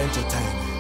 entertainment.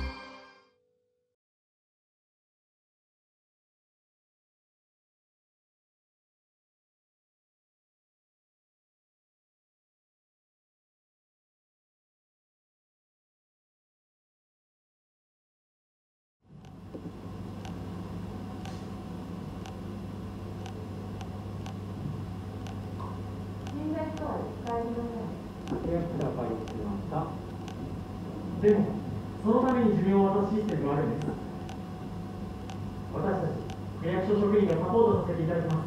でも、そのために寿命を渡すシステムがあるんです。私たち、契約書職員がサポートさせていただきます。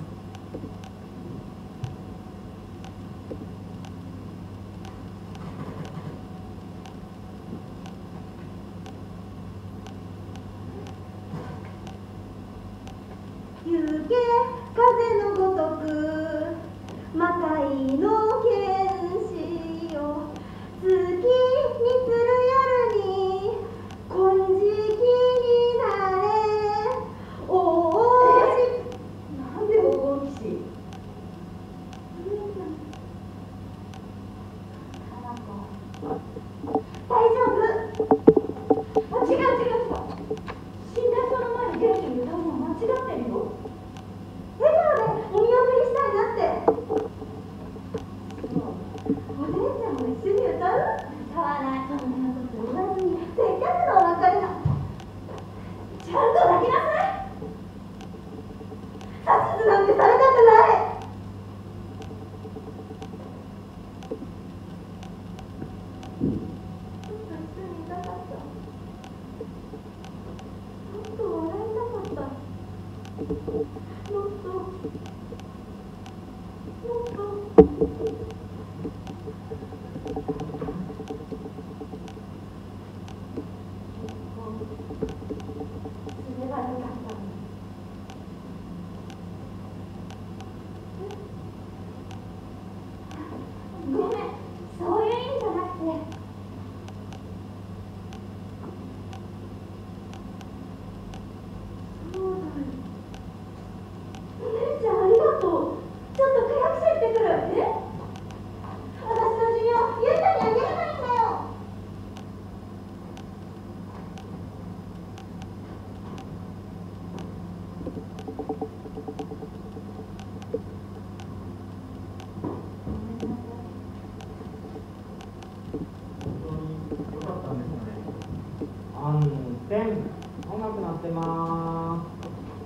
行け風のごとく魔界の剣士よ、月にする夜に金色になれ王子。なんで黄金騎士？大丈夫。違う。信頼書の前に出るという単語は間違ってるよ。笑顔でお見送りしたいなって。お姉ちゃんも一緒に歌う？歌わない。そんなこと言わずに、せっかくのお別れだ。ちゃんと抱きなさい。指図なんてされたくない。ごめん、そういう意味じゃなくて。そうだよ。お姉ちゃんありがとう。ちょっと区役所行ってくる。私の寿命、ゆうたにあげればいいんだよ。 安全、音楽鳴ってまーす。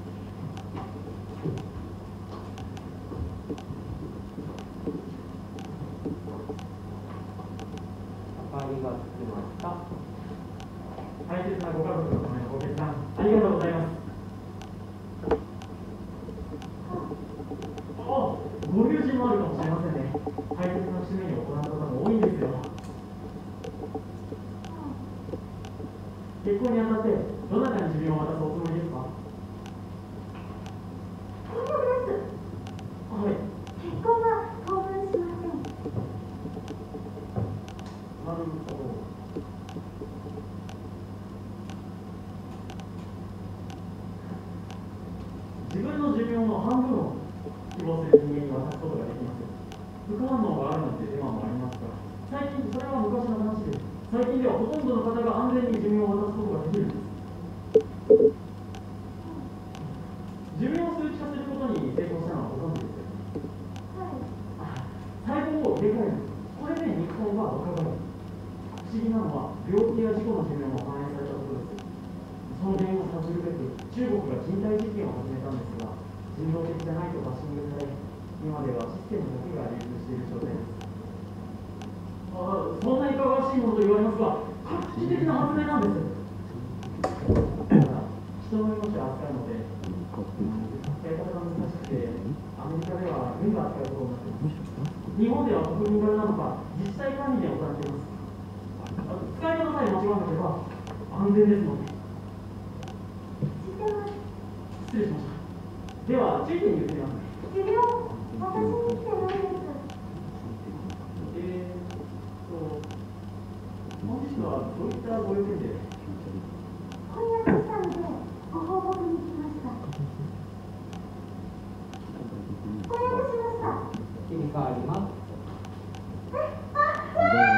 明かりがつきました。大切なご家族のためのご決断、ありがとうございます。ご友人もあるかもしれませんね。大切な節目に行った方も多いんですよ。結婚にあたってどなたに寿命を渡すおつもりですか？ 大丈夫です。 はい。 結婚は当分しません。 なるほど。自分の寿命の半分を希望する人間に渡すことができます。副反応があるなんてデマもありますが、最近それは昔の話です。最近ではほとんどの方が安全に寿命を渡すことができるんです。寿命を数値化することに成功したのはご存知ですよね。細胞を入れ替える。これで肉体は若返る。不思議なのは病気や事故の寿命も反映されたことです。その原因を探るべく中国が人体実験を始めたんですが、人道的じゃないとバッシングされ、今ではシステムだけが流通している状態です。そんないかがわしいものと言われますが、画期的な発明なんです。人の命を扱うので、扱い方が難しくて、アメリカでは軍が扱うことになっています。日本では国民型なのか、自治体管理で行っています。使い方さえ間違わなければ安全ですので。失礼しました。では、注意点に移ります。 寿命、私に来てないです。 本日はどういったご用件で？ 婚約したので、ご報告に来ました。婚約しました。 切り替わります。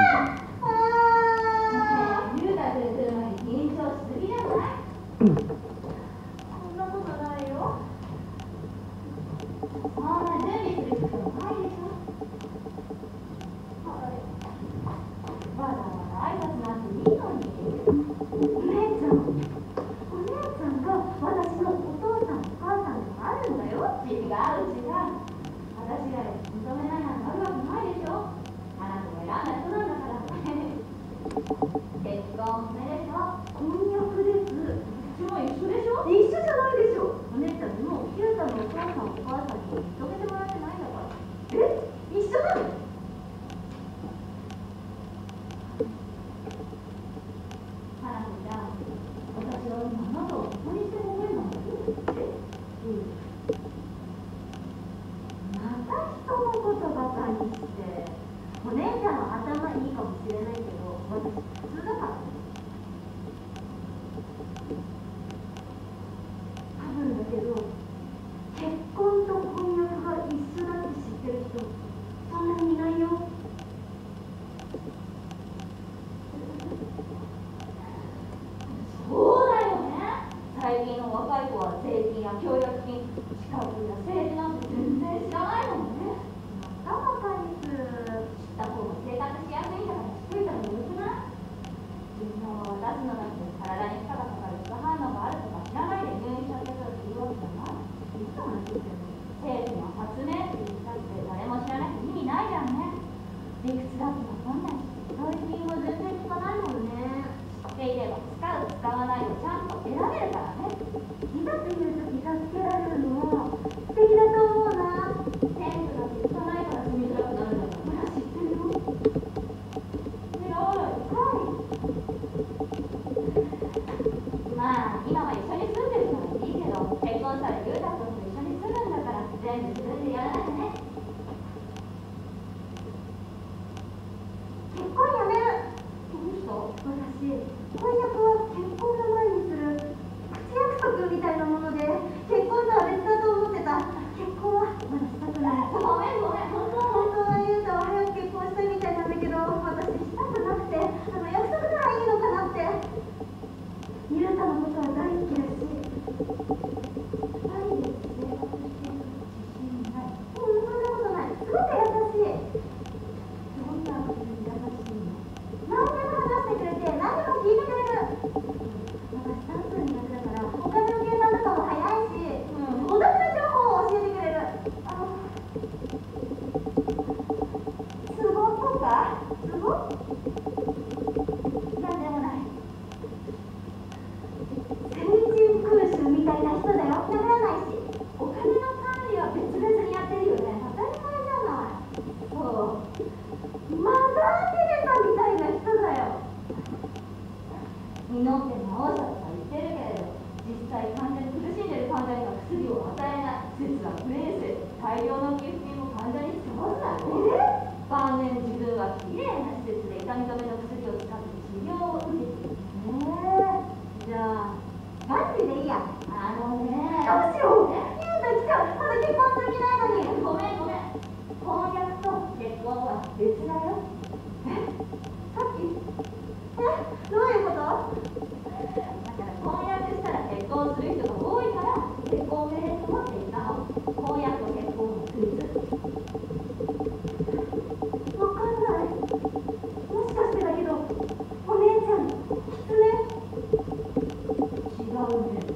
ゆうたで違う。私が認めないなんてあるわけないでしょ。あなたが選んだ人なんだから。結婚おめでとう。婚約です。うちも一緒でしょ。一緒じゃないでしょ。お姉ちゃんにもうキュータのお父さんお母さんに認めてもらってないんだから。一緒なの？花子ちゃん、私は今あなたをここにしてほめなんだよ。また人のことばかりして。お姉ちゃんは頭いいかもしれないけど、私普通だからね。多分だけど、結婚と婚約が一緒だって知ってる人、そんなにいないよ。そうだよね。最近の若い子は税金や協力金、資格や政治なんて全然知らないもんね。また若いです。知った方が生活しやすいんだから知っといた方がよくない？自分を出すのだって体に負荷がかかる副反応があるとか知らないで入院しちゃってたっていうわけじゃない。いつもの言ってる政府の発明って言ったって誰も知らなきゃ意味ないじゃんね。理屈だってわかんないし、そういう理由も全然聞かないもんね。知っていれば使う使わないをちゃんと選べるからね。いざという時助けられるのは素敵だと思うな。天賦だって聞かないから住みづらくなるんだから。ほら知ってるよ。まあ今は一緒に住んでるからいいけど、結婚したら裕太君と一緒に住むんだから全部自分でやらなきゃね。結婚やめる。どうした？私、婚約は結婚の前にする口約束みたいなもので、結婚とは別だと思ってた。結婚はまだしたくない。ごめんごめん。本当は裕太は早く結婚したいみたいなんだけど、私したくなくて、約束ならいいのかなって。裕太のことは大好きだし、2人で生活していく自信ない。そんなことない。すごく優しい。どんな風に優しいの？何でも話してくれて、何でも聞いてくれる。私算数苦手だからお金の計算とかも早いし、お得な情報を教えてくれる。すごとか？すご？なんでもない。先人空襲みたいな人だよ。殴らないし、お金の管理は別々にやってるよね。当たり前じゃない。そう、マザー・テレサみたいな人だよ。祈って治したとか言ってるけれど、実際患者に苦しんでる患者には薬を与えない。施設は不衛生。大量の寄付金も患者に使わない。晩年自分はきれいな施設で痛み止めの薬を使って治療を受けている。じゃあマジでいいや。どうしよう。裕太来ちゃう。まだ結婚する気ないのに。ごめんごめん。婚約と結婚は別だよ。さっきどういうこと？だから婚約したら結婚する人が多いから結婚おめでとうって言ったの。婚約と結婚のクイズ。わかんない。もしかしてだけど、お姉ちゃんキツネ？違うね。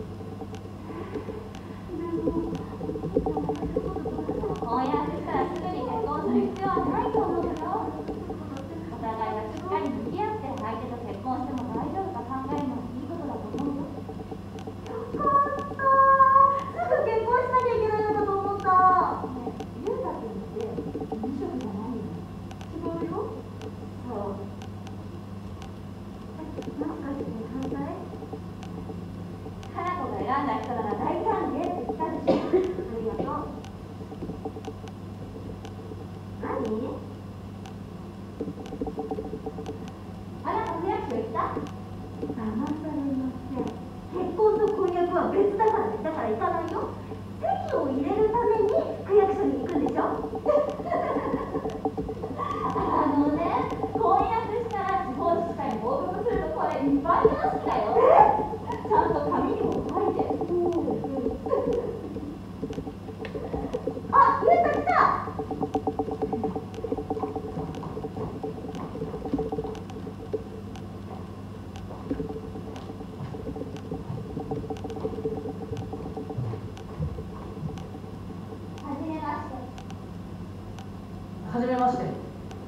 婚約したらすぐに結婚する必要はないと思うよ。お互いがしっかり向き合って相手と結婚しても大丈夫か考えるのがいいことだと思うよ。よかった。すぐ結婚しなきゃいけないのかと思った。ねえ、裕太君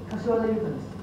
柏田優太です。